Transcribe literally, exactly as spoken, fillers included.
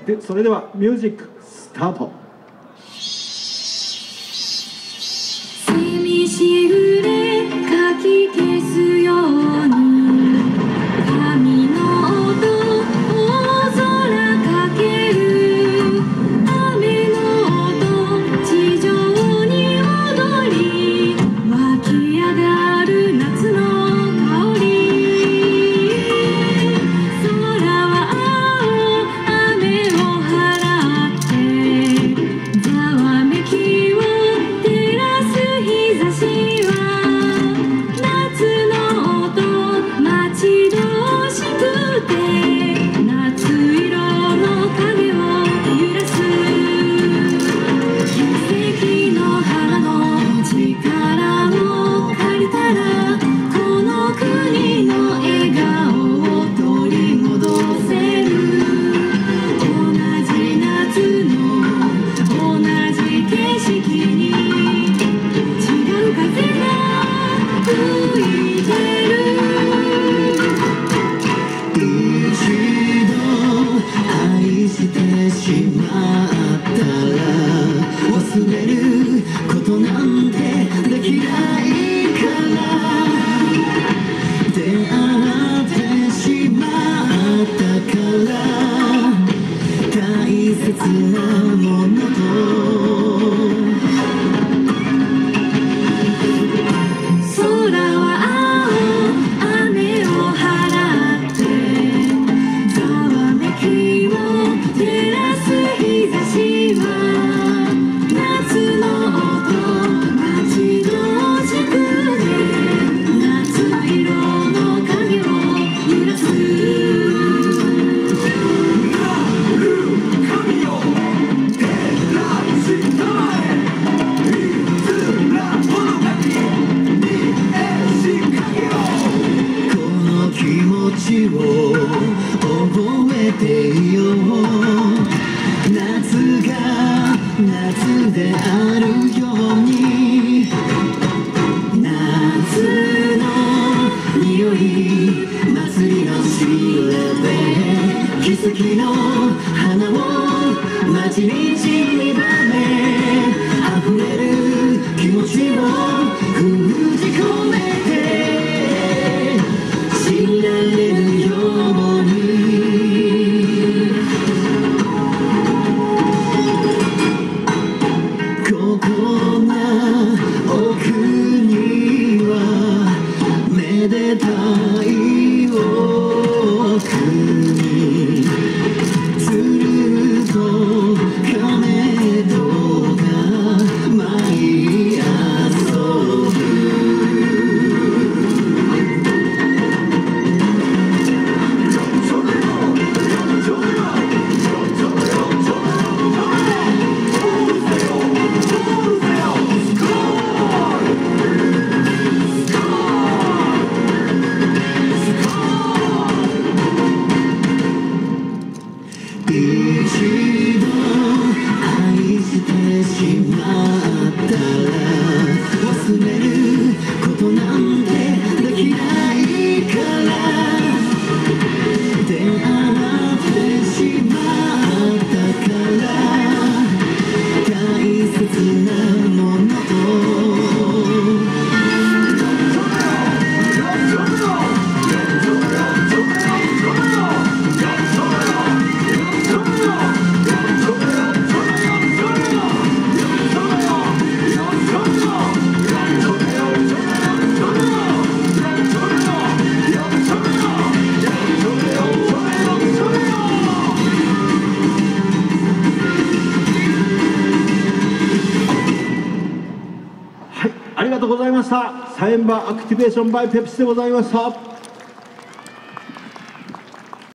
でそれではミュージックスタート。 蝉しぐれかき消すように髪の音大空かける雨の音地上に踊り湧き上がる夏の香り空は青雨を払ってざわめきを照らす日差しは夏の音待ち遠しくて夏色の影を揺らす奇跡の花の力を借りたらこの国の笑顔を取り戻せる同じ夏の同じ景色に違う風が吹いてる一度愛してしまったら忘れることなんてできないから出会ってしまったから大切なものと空は青雨を払ってざわめきを照らす日差しは夏の音待ち遠しくて夏色の影を揺らすこの気持ちを覚えていよう夏が夏であるように夏の匂い祭りのしれで奇跡の花を街に散りばめ溢れる気持ちを封じ込めて知られるようにここな奥にはめでたい奥につると亀戸が舞い遊ぶ一度愛してしまったら忘れることなんてできないから出会ってしまったから大切なものとありがとうございました。菜園場アクティベーションバイペプシでございました。